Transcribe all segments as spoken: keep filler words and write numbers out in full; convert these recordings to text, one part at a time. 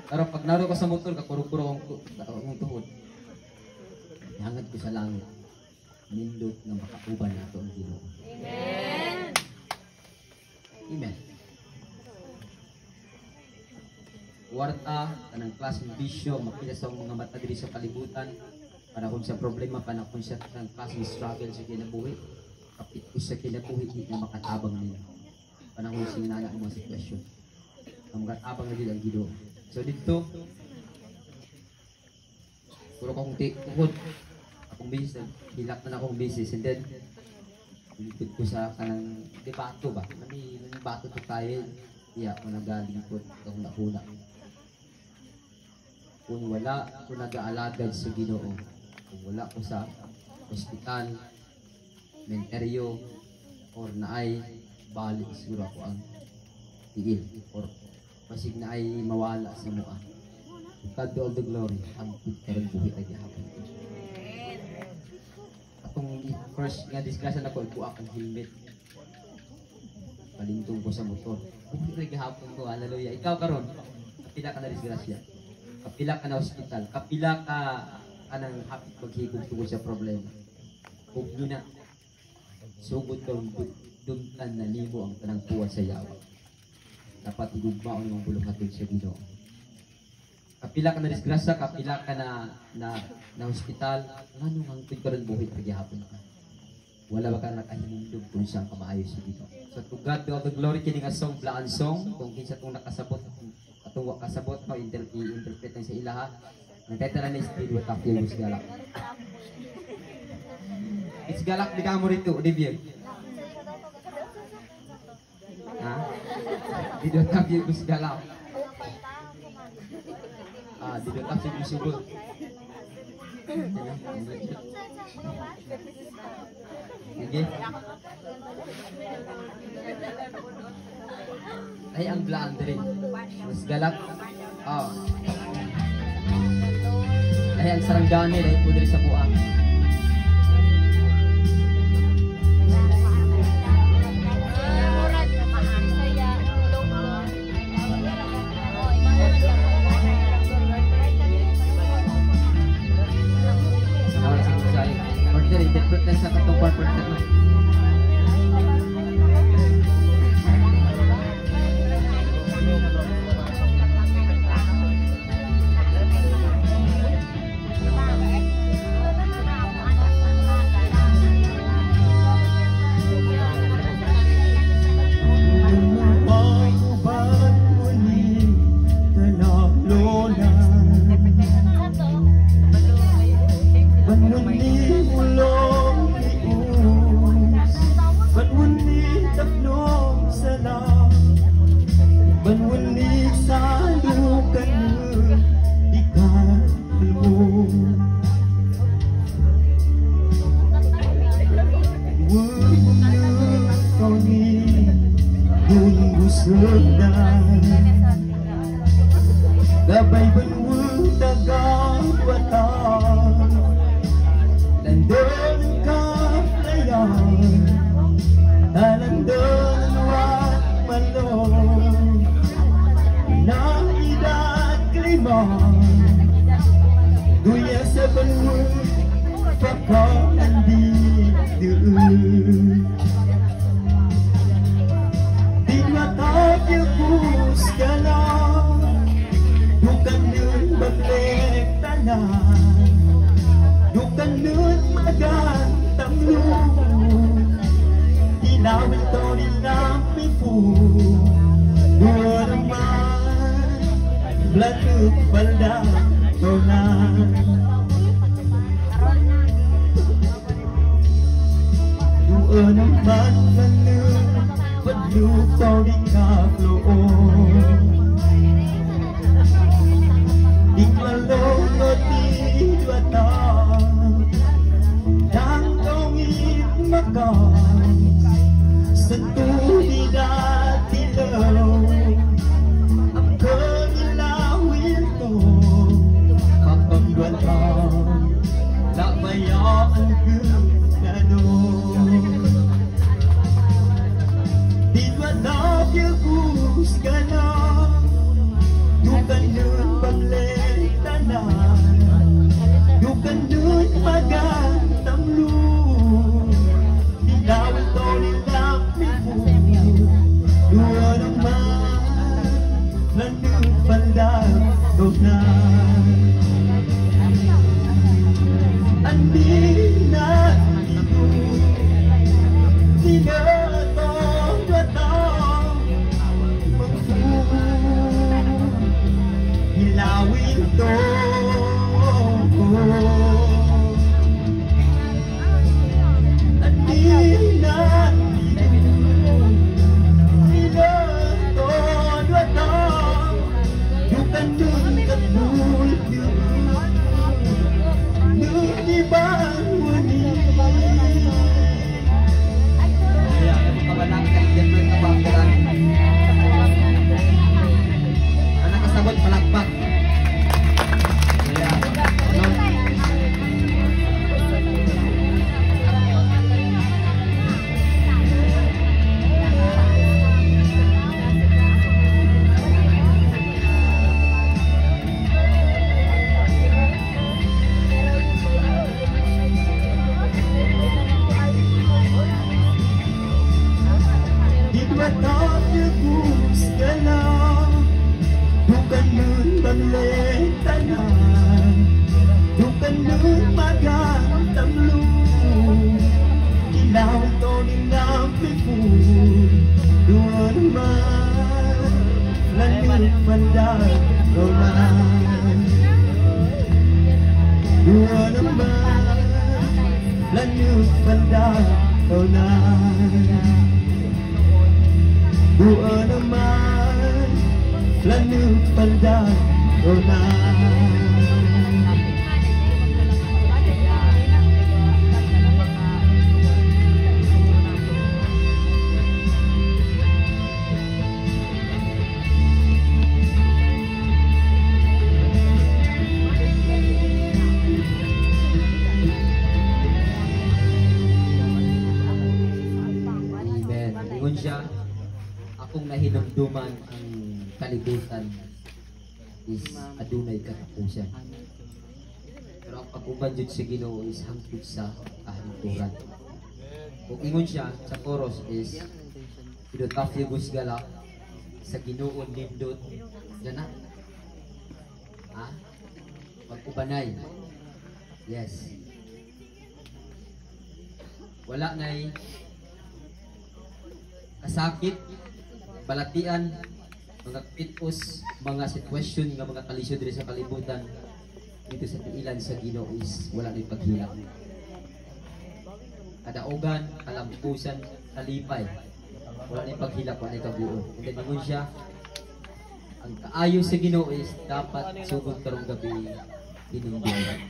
Pero pag naro ko sa motor, kakurong-kurong ang tuhod. Hangad ko sa langit. Nindot na makauban nato ang Ginoo. Amen. Amen. Warta, kanang klaseng bisyo, makita sa mga mata diri sa kalibutan, panahon sa problema, panahon sa kanang klaseng struggle sa kinabuhi, kapit ko sa kinabuhi, di na makatabang nila. Panahon sa inana ang mga sitwasyon. Ang makatabang na nila ang Ginoo. So dito, puro kong tukod, akong business, hilak na akong business, and then, likod ko sa kanang debato ba? Nami, namibato to tayo, iya ako nagalingkod, akong nahula. Kung wala ko nag-aalagad sa Ginoo, kung wala ko sa hospital, menteryo, or naay balik siguro ako ang tigil, or masig na ay mawala sa mua. God be all the glory, ang pagkaroon buhi ay gihapon. Atong first nga disgrasya na ko, ibuak ang helmet. Palintong ko sa motor. Buhi ay gihapon ko, hallelujah. Ikaw karon, kapila ka na disgrasya. Kapila ka na hospital. Kapila ka anang hapit maghigog tungkol sa problema. Huwag nyo na. Sugod kang dumtan na limo ang tanang puwa sa yawa. Dapat igugmaon ng bulong hatod sa Ginoo. Kapila ka na disgrasya, kapila ka na na, na hospital, ano ang pagkaroon buhay paghihapon ka? Wala ba ka nakahimundog kung saan ka maayos sa Ginoo? So to God be all the glory, kini nga song, blaan song, kung kinsa itong nakasabot, atong wakasabot mo, i-interpret na sa ilaha. Nagkita na ni Speed, what up yung Gus Galak. It's Galak, di ka mo rito, Olivier. Ha? Di what up yung Gus Galak. Ah, di what up yung Gus Galak. Sige. Ay, ang blaan din. Mas galak. Oh. Ay, ang saranggani rin. Pudri sa buang. Partner, interpret na sa katong partner na. Gabay banwang tagawatan, landon kaplayan, talandon wat malong, naidad kaliman, duya sa banwang pagkaan di doon. Di matag yung puskalan, bukan nun baglek tanan, bukan nun magantang lung, inawin to nilang pipu, buwa naman, blatut balda tonan. Duwa naman ganun, padlupaw di kaploon, Ikalong di batang Nang tongit makan Sa tuli dati law Ang kanilawin to Kapagwalang Lamayaan gano Di ba na piyagos ka na Dukan nun magantamlu Dilawin to nilapipu Dua naman Lanupandang na Andi na ito Sinatong datang Magpupong Hilawin to Andi na ito Sinatong datang Bukan dun katulad palakpak. Di ba tayo gusto na Bukan nun magletanan Bukan nun magantamlu Ilaw to nilapipu Dua naman Lanit pandag roman Dua naman Lanit pandag roman Dua naman Lanut pandang ronan Amen. Ingon siya, akong nahinumduman ang kalibutan is adunay katapusan. Pero ang pag-uban jud sa Ginoo is hangtod sa kahanturahan. Kung ingon siya sa chorus is pidotafya gusgala sa Ginoo nindot dana. Ha? Pag-ubanay. Yes. Wala nay kasakit, balatian, mga pitos, mga sitwasyon nga mga kalisod diri sa kalibutan dito sa tiilan sa Ginoo is wala nang paghilak. Kadaugan, kalampusan, kalipay, wala nang paghilak, wala nang kabuon. And then ingon siya, ang kaayo sa Ginoo is dapat sugod karong gabi hinungdan.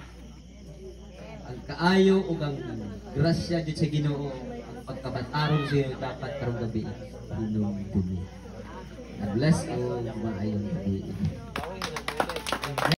Ang kaayo ug ang grasya jud sa Ginoo, ang pagkabat-aron sa Ginoo dapat karong gabi hinungdan. God bless you, mga ayong gabi.